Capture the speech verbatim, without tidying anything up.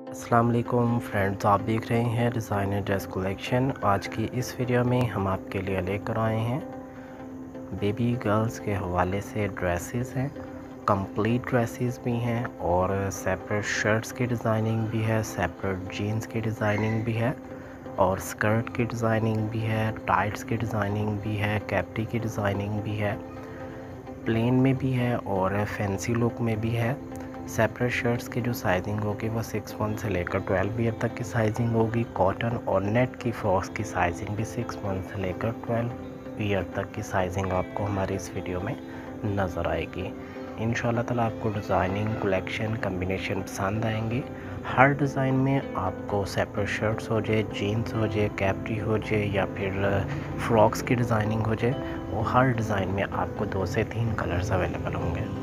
अस्सलाम वालेकुम फ्रेंड्स, आप देख रहे हैं डिज़ाइनर ड्रेस कलेक्शन। आज की इस वीडियो में हम आपके लिए लेकर आए हैं बेबी गर्ल्स के हवाले से ड्रेसेस हैं। कंप्लीट ड्रेसेस भी हैं और सेपरेट शर्ट्स की डिज़ाइनिंग भी है, सेपरेट जीन्स की डिज़ाइनिंग भी है और स्कर्ट की डिज़ाइनिंग भी है, टाइट्स की डिज़ाइनिंग भी है, कैप्री की डिज़ाइनिंग भी है, प्लेन में भी है और फैंसी लुक में भी है। सेपरेट शर्ट्स की जो साइजिंग होगी वो सिक्स मंथ से लेकर ट्वेल्व ईयर तक की साइजिंग होगी। कॉटन और नेट की फ्रॉक्स की साइजिंग भी सिक्स मंथ से लेकर ट्वेल्व ईयर तक की साइजिंग आपको हमारी इस वीडियो में नज़र आएगी। इंशाल्लाह ताला आपको डिज़ाइनिंग कलेक्शन कम्बिनेशन पसंद आएंगे। हर डिज़ाइन में आपको सेपरेट शर्ट्स हो जाए, जीन्स हो जाए, कैप्री हो जाए या फिर फ्रॉक्स की डिज़ाइनिंग हो जाए, वो हर डिज़ाइन में आपको दो से तीन कलर्स अवेलेबल होंगे।